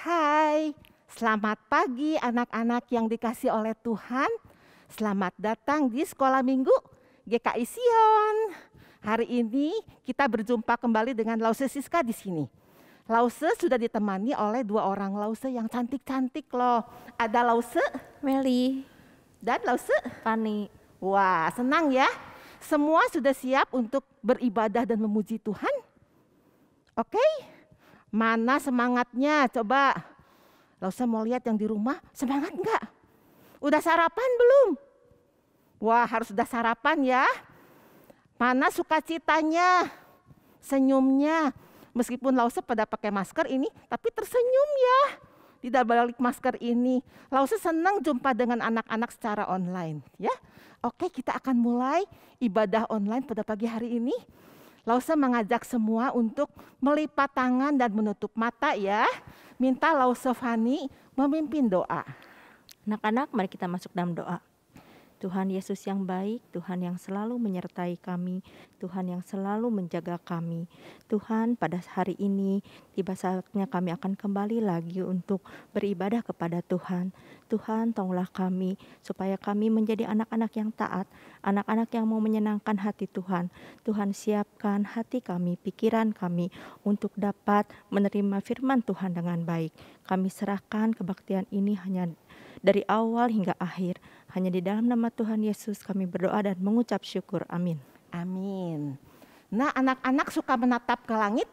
Hai, selamat pagi anak-anak yang dikasih oleh Tuhan. Selamat datang di Sekolah Minggu GKI Sion. Hari ini kita berjumpa kembali dengan Lause Siska di sini. Lause sudah ditemani oleh dua orang Lause yang cantik-cantik loh. Ada Lause Meli dan Lause Fani. Wah, senang ya. Semua sudah siap untuk beribadah dan memuji Tuhan? Oke? Mana semangatnya? Coba. Lause mau lihat yang di rumah, semangat enggak? Udah sarapan belum? Wah, harus udah sarapan ya. Mana sukacitanya? Senyumnya. Meskipun Lause pada pakai masker ini, tapi tersenyum ya. Tidak balik masker ini. Lause senang jumpa dengan anak-anak secara online ya. Oke, kita akan mulai ibadah online pada pagi hari ini. Lause mengajak semua untuk melipat tangan dan menutup mata ya. Minta Lause Fani memimpin doa. Anak-anak, mari kita masuk dalam doa. Tuhan Yesus yang baik, Tuhan yang selalu menyertai kami, Tuhan yang selalu menjaga kami. Tuhan, pada hari ini tiba saatnya kami akan kembali lagi untuk beribadah kepada Tuhan. Tuhan, tolonglah kami supaya kami menjadi anak-anak yang taat, anak-anak yang mau menyenangkan hati Tuhan. Tuhan, siapkan hati kami, pikiran kami untuk dapat menerima firman Tuhan dengan baik. Kami serahkan kebaktian ini hanya dari awal hingga akhir. Hanya di dalam nama Tuhan Yesus kami berdoa dan mengucap syukur. Amin. Amin. Nah, anak-anak suka menatap ke langit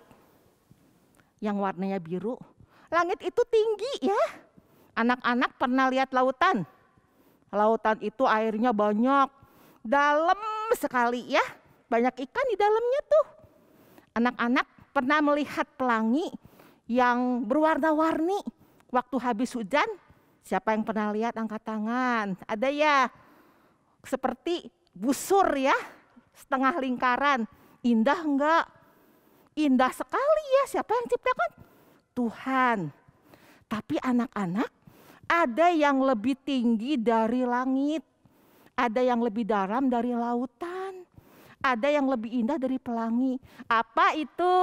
yang warnanya biru. Langit itu tinggi ya. Anak-anak pernah lihat lautan? Lautan itu airnya banyak, dalam sekali ya. Banyak ikan di dalamnya tuh. Anak-anak pernah melihat pelangi yang berwarna-warni waktu habis hujan? Siapa yang pernah lihat angkat tangan? Ada ya? Seperti busur ya, setengah lingkaran. Indah enggak? Indah sekali ya. Siapa yang ciptakan? Tuhan. Tapi anak-anak, ada yang lebih tinggi dari langit. Ada yang lebih dalam dari lautan. Ada yang lebih indah dari pelangi. Apa itu?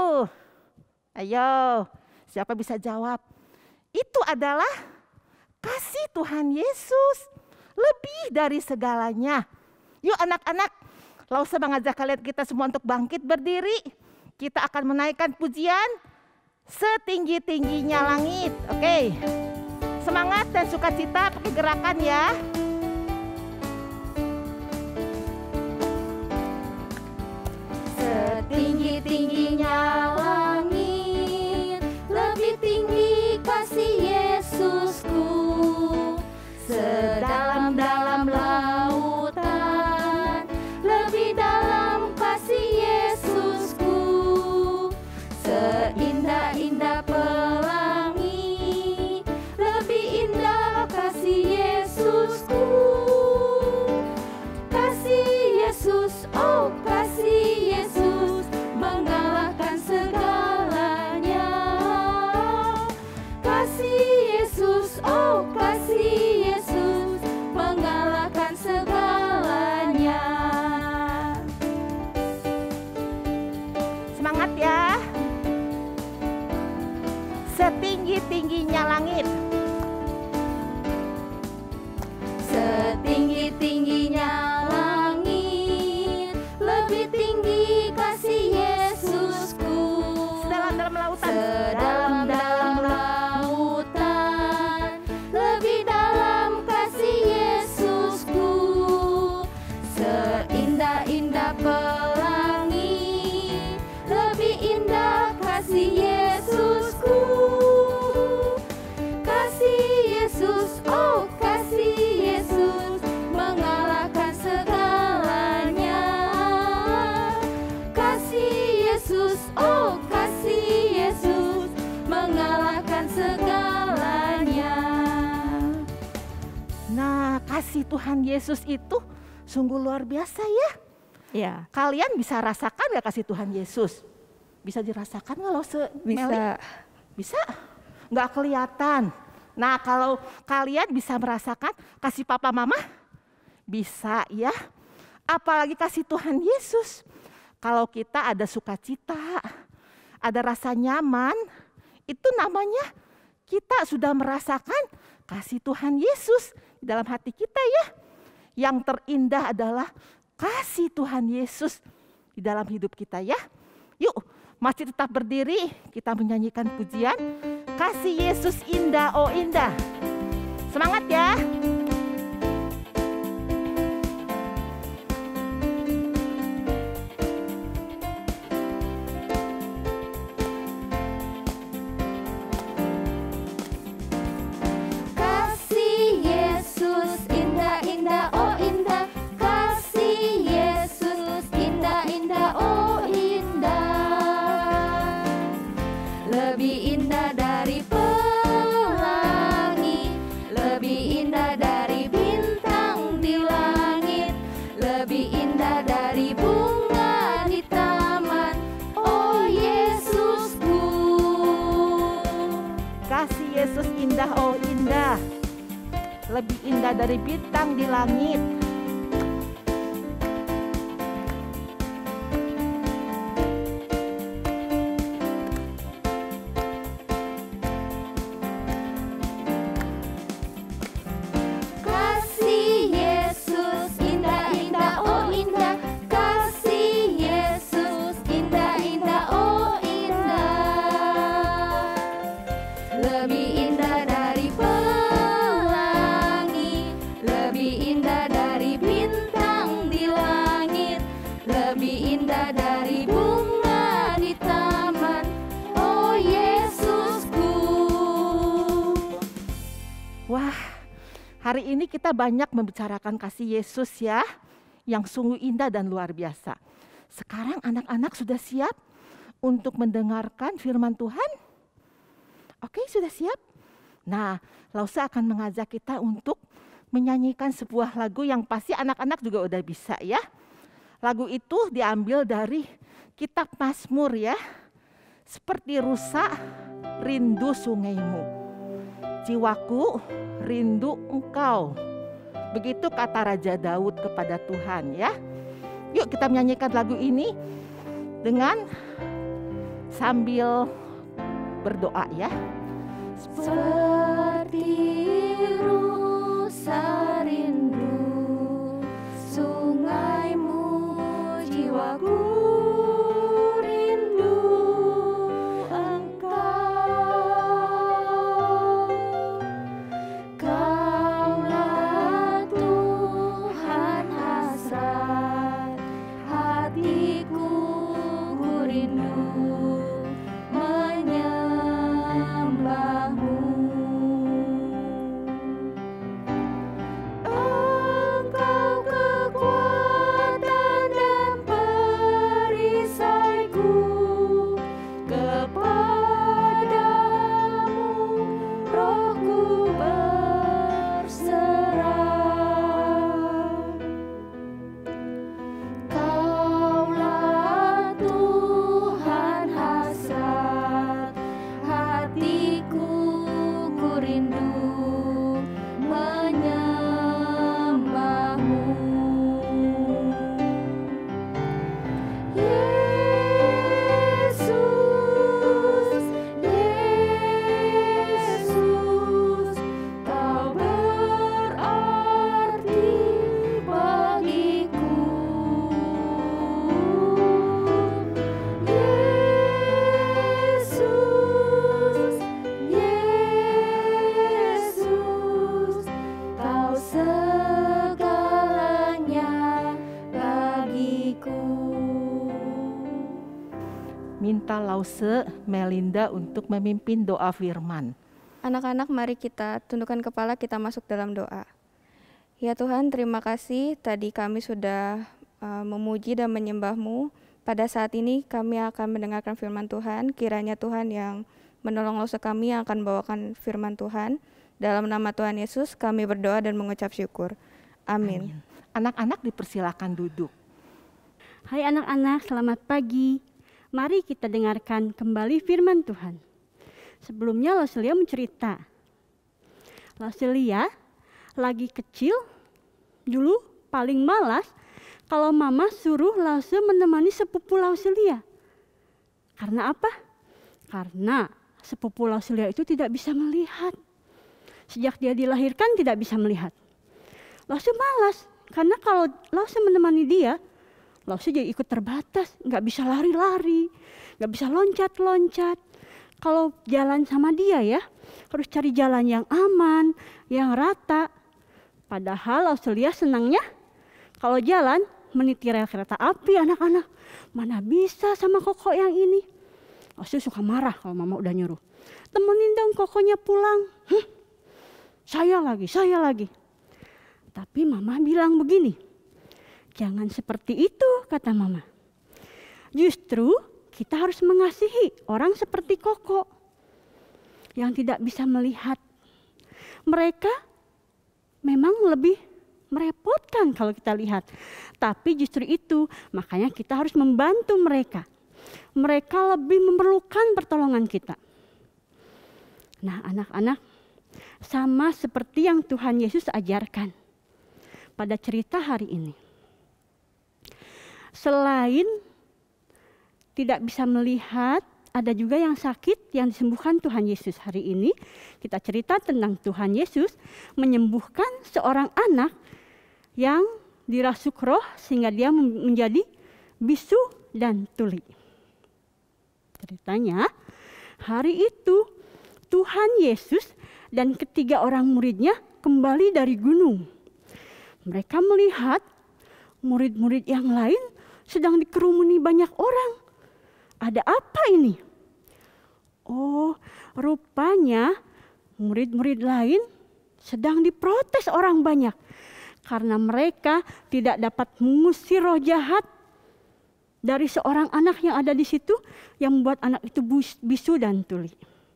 Ayo, siapa bisa jawab? Itu adalah kasih Tuhan Yesus, lebih dari segalanya. Yuk anak-anak, Lause mengajak kalian kita semua untuk bangkit berdiri. Kita akan menaikkan pujian setinggi-tingginya langit. Oke, semangat dan sukacita pakai gerakan ya. Setinggi-tingginya langit, lebih tinggi kasih Yesusku. Sedalam-dalam lautan, lebih dalam kasih Yesusku. Seindah-indah pelangi, lebih indah kasih Yesusku. Kasih Yesus, oh kasih Yesus, mengalahkan segalanya. Kasih Yesus, oh kasih Yesus, mengalahkan segalanya. Semangat ya. Setinggi-tingginya langit. Setinggi-tingginya langit, lebih tinggi kasih Yesusku. Sedalam-dalam lautan. Sedalam-dalam lautan, lebih dalam kasih Yesusku. Seindah-indah pelangi, lebih indah kasih Yesusku. Kasih Yesus, oh kasih Yesus, mengalahkan segalanya. Kasih Yesus, oh kasih Yesus, mengalahkan segalanya. Nah, kasih Tuhan Yesus itu sungguh luar biasa ya. Ya, Kalian bisa rasakan gak kasih Tuhan Yesus? Bisa dirasakan nggak lo bisa. Meli? Bisa? Nggak kelihatan. Nah, kalau kalian bisa merasakan kasih papa mama, bisa ya. Apalagi kasih Tuhan Yesus. Kalau kita ada sukacita, ada rasa nyaman, itu namanya kita sudah merasakan kasih Tuhan Yesus di dalam hati kita ya. Yang terindah adalah kasih Tuhan Yesus di dalam hidup kita ya. Yuk, masih tetap berdiri, kita menyanyikan pujian Kasih Yesus Indah, oh Indah. Semangat ya. Yesus indah, oh indah, lebih indah dari bintang di langit. Wah, hari ini kita banyak membicarakan kasih Yesus ya, yang sungguh indah dan luar biasa. Sekarang anak-anak sudah siap untuk mendengarkan firman Tuhan? Oke, sudah siap? Nah, Lause akan mengajak kita untuk menyanyikan sebuah lagu yang pasti anak-anak juga udah bisa ya. Lagu itu diambil dari kitab Mazmur ya. Seperti rusa rindu sungaimu. Jiwaku rindu engkau. Begitu kata Raja Daud kepada Tuhan ya. Yuk kita menyanyikan lagu ini dengan sambil berdoa ya. Seperti rusa rindu sungaimu, jiwaku rindu engkau. Kaulah Tuhan hasrat hatiku, ku rindu menyembahmu. Engkau kekuatan dan perisaiku, kepadamu rohku berserah. Kaulah Tuhan hasrat hatiku, ku rindu menyembahmu. Yesus, Yesus, Kau berarti bagiku. Yesus, Yesus, Kau segalanya bagiku. Minta Lause Melinda untuk memimpin doa firman. Anak-anak, mari kita tundukkan kepala, kita masuk dalam doa. Ya Tuhan, terima kasih tadi kami sudah memuji dan menyembah-Mu. Pada saat ini kami akan mendengarkan firman Tuhan. Kiranya Tuhan yang menolong Lause kami yang akan membawakan firman Tuhan. Dalam nama Tuhan Yesus kami berdoa dan mengucap syukur. Amin. Anak-anak dipersilakan duduk. Hai anak-anak, selamat pagi. Mari kita dengarkan kembali firman Tuhan. Sebelumnya Lauselia mencerita. Lauselia lagi kecil, dulu paling malas kalau mama suruh Lause menemani sepupu Lauselia. Karena apa? Karena sepupu Lausulia itu tidak bisa melihat. Sejak dia dilahirkan tidak bisa melihat. Lausu malas, karena kalau Lausu menemani dia, Lausu jadi ikut terbatas, nggak bisa lari-lari, nggak bisa loncat-loncat. Kalau jalan sama dia ya, harus cari jalan yang aman, yang rata. Padahal Lausulia senangnya kalau jalan meniti rel kereta api anak-anak. Mana bisa sama Koko yang ini. Lausu suka marah kalau mama udah nyuruh. Temenin dong Kokonya pulang. Saya lagi. Tapi mama bilang begini, jangan seperti itu, kata mama. Justru kita harus mengasihi orang seperti Koko yang tidak bisa melihat. Mereka memang lebih merepotkan kalau kita lihat. Tapi justru itu, makanya kita harus membantu mereka. Mereka lebih memerlukan pertolongan kita. Nah, anak-anak, sama seperti yang Tuhan Yesus ajarkan pada cerita hari ini. Selain tidak bisa melihat, ada juga yang sakit yang disembuhkan Tuhan Yesus. Hari ini kita cerita tentang Tuhan Yesus menyembuhkan seorang anak yang dirasuk roh sehingga dia menjadi bisu dan tuli. Ceritanya, hari itu Tuhan Yesus dan ketiga orang muridnya kembali dari gunung. Mereka melihat murid-murid yang lain sedang dikerumuni banyak orang. Ada apa ini? Oh, rupanya murid-murid lain sedang diprotes orang banyak. Karena mereka tidak dapat mengusir roh jahat dari seorang anak yang ada di situ yang membuat anak itu bisu dan tuli.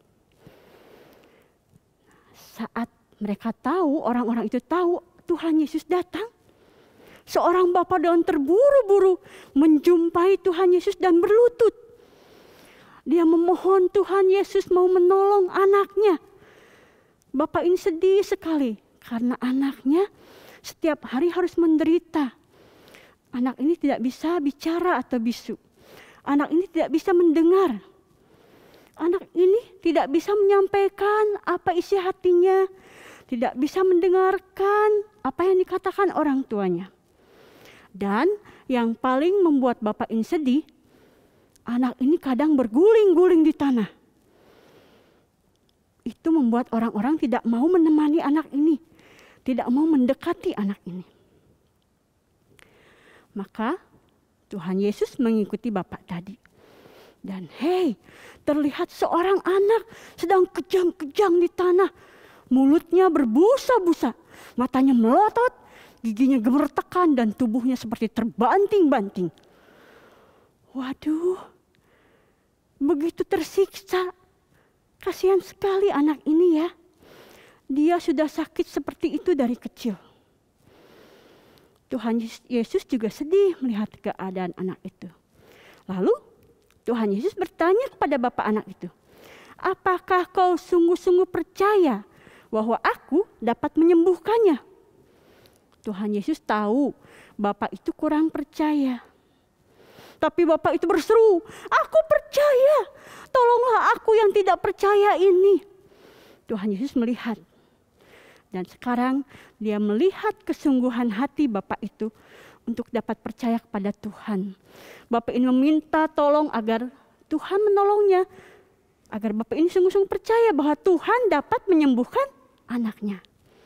Saat mereka tahu, orang-orang itu tahu Tuhan Yesus datang, seorang bapak dengan terburu-buru menjumpai Tuhan Yesus dan berlutut. Dia memohon Tuhan Yesus mau menolong anaknya. Bapak ini sedih sekali karena anaknya setiap hari harus menderita. Anak ini tidak bisa bicara atau bisu. Anak ini tidak bisa mendengar. Anak ini tidak bisa menyampaikan apa isi hatinya, tidak bisa mendengarkan apa yang dikatakan orang tuanya. Dan yang paling membuat bapak ini sedih, anak ini kadang berguling-guling di tanah. Itu membuat orang-orang tidak mau menemani anak ini, tidak mau mendekati anak ini. Maka Tuhan Yesus mengikuti bapak tadi. Dan terlihat seorang anak sedang kejang-kejang di tanah. Mulutnya berbusa-busa, matanya melotot, giginya gemertakan dan tubuhnya seperti terbanting-banting. Waduh, begitu tersiksa. Kasihan sekali anak ini ya. Dia sudah sakit seperti itu dari kecil. Tuhan Yesus juga sedih melihat keadaan anak itu. Lalu Tuhan Yesus bertanya kepada bapak anak itu, apakah kau sungguh-sungguh percaya bahwa aku dapat menyembuhkannya? Tuhan Yesus tahu bapak itu kurang percaya. Tapi bapak itu berseru, aku percaya, tolonglah aku yang tidak percaya ini. Tuhan Yesus melihat. Dan sekarang dia melihat kesungguhan hati bapak itu untuk dapat percaya kepada Tuhan. Bapak ini meminta tolong agar Tuhan menolongnya. Agar bapak ini sungguh-sungguh percaya bahwa Tuhan dapat menyembuhkan anaknya.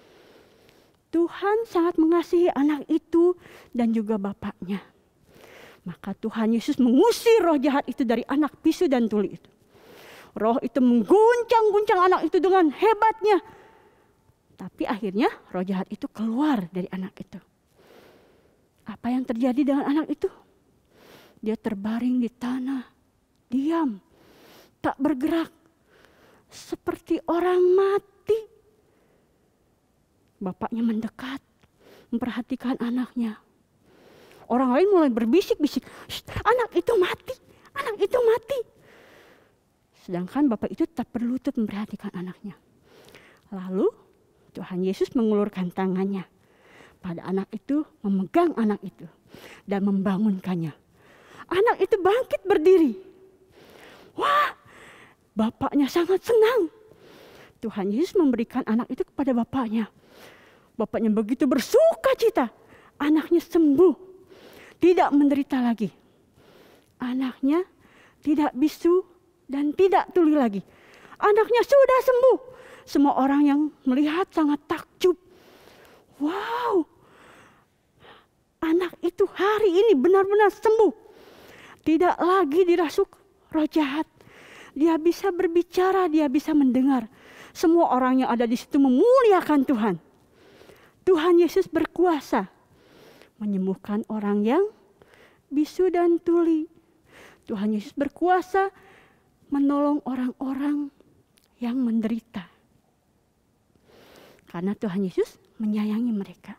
Tuhan sangat mengasihi anak itu dan juga bapaknya. Maka Tuhan Yesus mengusir roh jahat itu dari anak bisu dan tuli itu. Roh itu mengguncang-guncang anak itu dengan hebatnya. Tapi akhirnya roh jahat itu keluar dari anak itu. Apa yang terjadi dengan anak itu? Dia terbaring di tanah, diam, tak bergerak, seperti orang mati. Bapaknya mendekat, memperhatikan anaknya. Orang lain mulai berbisik-bisik, anak itu mati, anak itu mati. Sedangkan bapak itu tetap berlutut memperhatikan anaknya. Lalu Tuhan Yesus mengulurkan tangannya pada anak itu, memegang anak itu dan membangunkannya. Anak itu bangkit berdiri. Wah, Bapaknya sangat senang. Tuhan Yesus memberikan anak itu kepada bapaknya. Bapaknya begitu bersuka cita. Anaknya sembuh. Tidak menderita lagi. Anaknya tidak bisu dan tidak tuli lagi. Anaknya sudah sembuh. Semua orang yang melihat sangat takjub. Wow, anak itu hari ini benar-benar sembuh. Tidak lagi dirasuk roh jahat. Dia bisa berbicara, dia bisa mendengar. Semua orang yang ada di situ memuliakan Tuhan. Tuhan Yesus berkuasa menyembuhkan orang yang bisu dan tuli. Tuhan Yesus berkuasa menolong orang-orang yang menderita. Karena Tuhan Yesus menyayangi mereka.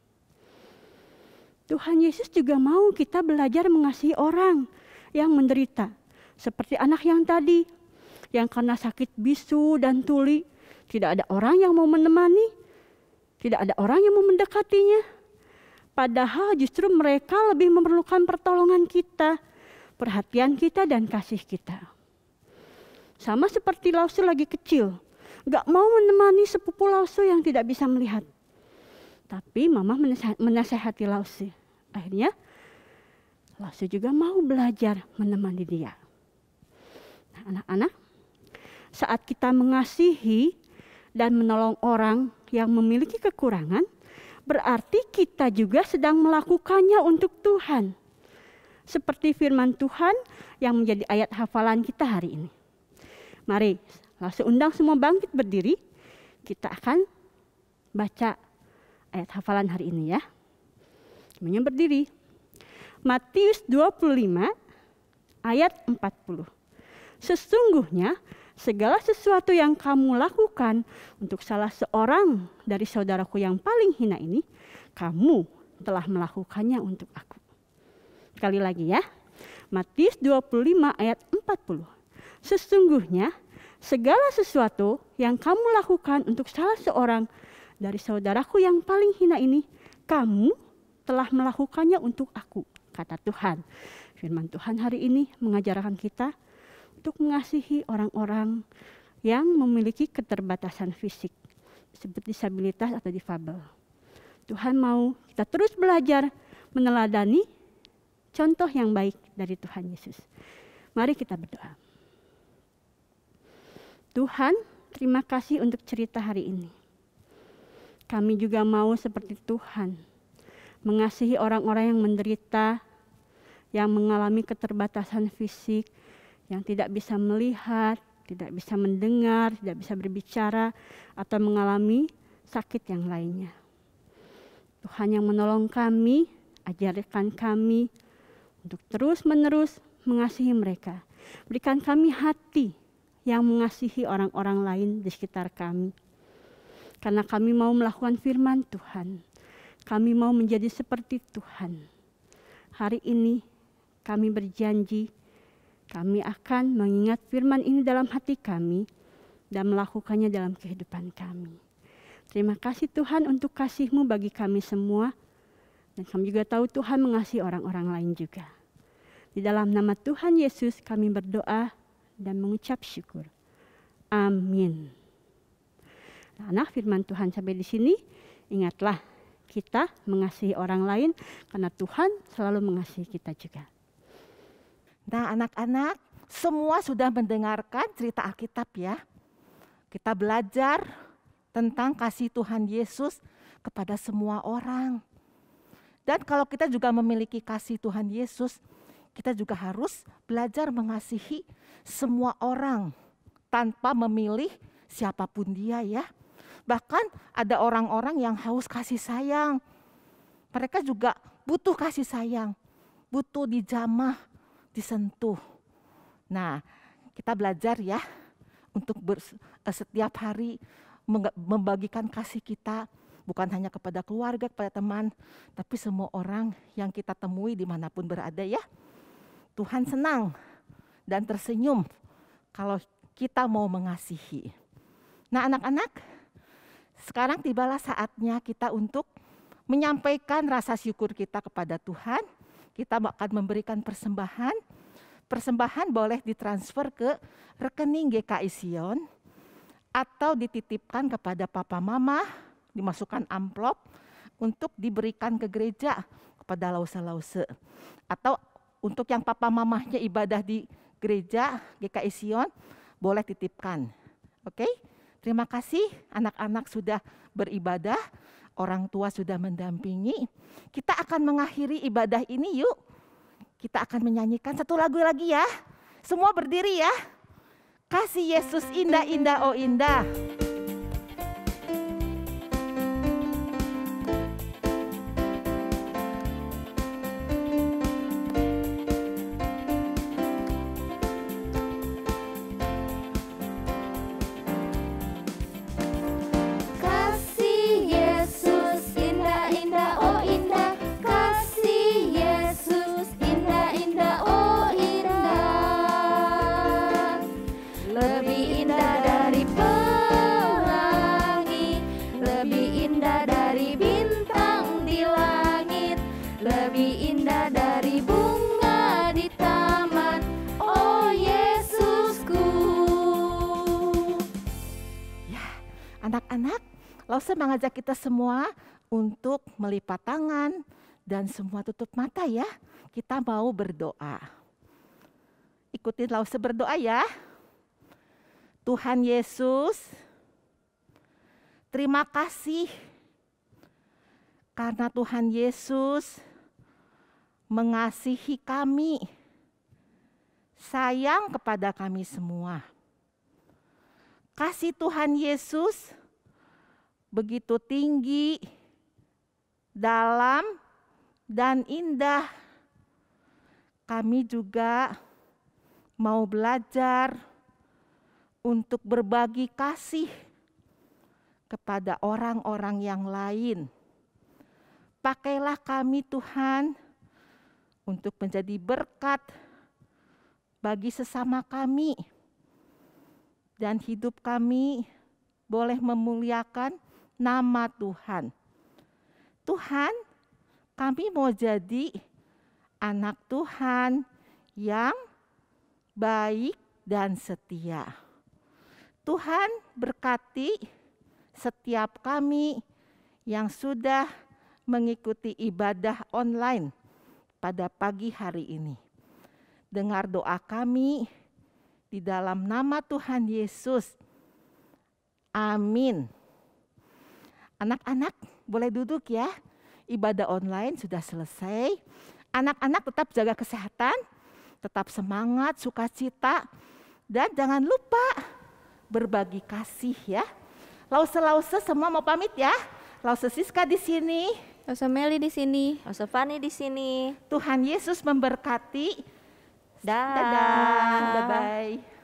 Tuhan Yesus juga mau kita belajar mengasihi orang yang menderita. Seperti anak yang tadi, yang karena sakit bisu dan tuli, tidak ada orang yang mau menemani, tidak ada orang yang mau mendekatinya. Padahal justru mereka lebih memerlukan pertolongan kita, perhatian kita dan kasih kita. Sama seperti Lause lagi kecil, gak mau menemani sepupu Lause yang tidak bisa melihat. Tapi mama menasehati Lause. Akhirnya Lause juga mau belajar menemani dia. Nah, anak-anak, saat kita mengasihi dan menolong orang yang memiliki kekurangan, berarti kita juga sedang melakukannya untuk Tuhan. Seperti firman Tuhan yang menjadi ayat hafalan kita hari ini. Mari, langsung undang semua bangkit berdiri. Kita akan baca ayat hafalan hari ini ya. Semuanya berdiri. Matius 25 ayat 40. Sesungguhnya segala sesuatu yang kamu lakukan untuk salah seorang dari saudaraku yang paling hina ini, kamu telah melakukannya untuk aku. Sekali lagi ya. Matius 25 ayat 40. Sesungguhnya segala sesuatu yang kamu lakukan untuk salah seorang dari saudaraku yang paling hina ini, kamu telah melakukannya untuk aku, kata Tuhan. Firman Tuhan hari ini mengajarkan kita untuk mengasihi orang-orang yang memiliki keterbatasan fisik, seperti disabilitas atau difabel. Tuhan mau kita terus belajar meneladani contoh yang baik dari Tuhan Yesus. Mari kita berdoa. Tuhan, terima kasih untuk cerita hari ini. Kami juga mau seperti Tuhan, mengasihi orang-orang yang menderita, yang mengalami keterbatasan fisik, yang tidak bisa melihat, tidak bisa mendengar, tidak bisa berbicara, atau mengalami sakit yang lainnya. Tuhan yang menolong kami, ajarkan kami untuk terus-menerus mengasihi mereka. Berikan kami hati yang mengasihi orang-orang lain di sekitar kami. Karena kami mau melakukan firman Tuhan. Kami mau menjadi seperti Tuhan. Hari ini kami berjanji, kami akan mengingat firman ini dalam hati kami dan melakukannya dalam kehidupan kami. Terima kasih Tuhan untuk kasih-Mu bagi kami semua. Dan kami juga tahu Tuhan mengasihi orang-orang lain juga. Di dalam nama Tuhan Yesus kami berdoa dan mengucap syukur. Amin. Nah, anak firman Tuhan sampai di sini, ingatlah kita mengasihi orang lain karena Tuhan selalu mengasihi kita juga. Nah anak-anak, semua sudah mendengarkan cerita Alkitab ya. Kita belajar tentang kasih Tuhan Yesus kepada semua orang. Dan kalau kita juga memiliki kasih Tuhan Yesus, kita juga harus belajar mengasihi semua orang tanpa memilih siapapun dia ya. Bahkan ada orang-orang yang haus kasih sayang. Mereka juga butuh kasih sayang, butuh dijamah, disentuh. Nah, kita belajar ya untuk setiap hari membagikan kasih kita bukan hanya kepada keluarga, kepada teman, tapi semua orang yang kita temui dimanapun berada ya. Tuhan senang dan tersenyum kalau kita mau mengasihi. Nah anak-anak, sekarang tibalah saatnya kita untuk menyampaikan rasa syukur kita kepada Tuhan. Kita akan memberikan persembahan Persembahan boleh ditransfer ke rekening GKI Sion atau dititipkan kepada papa mama, dimasukkan amplop untuk diberikan ke gereja kepada lause-lause. Atau untuk yang papa mamahnya ibadah di gereja GKI Sion, boleh titipkan. Oke? Terima kasih anak-anak sudah beribadah, orang tua sudah mendampingi. Kita akan mengakhiri ibadah ini yuk. Kita akan menyanyikan satu lagu lagi ya. Semua berdiri ya. Kasih Yesus indah-indah, oh indah. Kasih Yesus indah-indah, oh indah. Kasih Yesus indah-indah, oh indah. Lebih indah dari pelangi, lebih indah dari bintang di langit, lebih indah dari bunga di taman, oh Yesusku. Anak-anak, Lause mengajak kita semua untuk melipat tangan dan semua tutup mata ya. Kita mau berdoa. Ikutin Lause berdoa ya. Tuhan Yesus, terima kasih karena Tuhan Yesus mengasihi kami, sayang kepada kami semua. Kasih Tuhan Yesus begitu tinggi, dalam, dan indah. Kami juga mau belajar untuk berbagi kasih kepada orang-orang yang lain. Pakailah kami Tuhan untuk menjadi berkat bagi sesama kami. Dan hidup kami boleh memuliakan nama Tuhan. Tuhan, kami mau jadi anak Tuhan yang baik dan setia. Tuhan berkati setiap kami yang sudah mengikuti ibadah online pada pagi hari ini. Dengar doa kami di dalam nama Tuhan Yesus. Amin. Anak-anak boleh duduk ya. Ibadah online sudah selesai. Anak-anak tetap jaga kesehatan, tetap semangat, sukacita, dan jangan lupa berbagi kasih ya. Lause-lause semua mau pamit ya. Lause Siska di sini. Lause Meli di sini. Lause Fani di sini. Tuhan Yesus memberkati. Dah. Dadah. Bye-bye.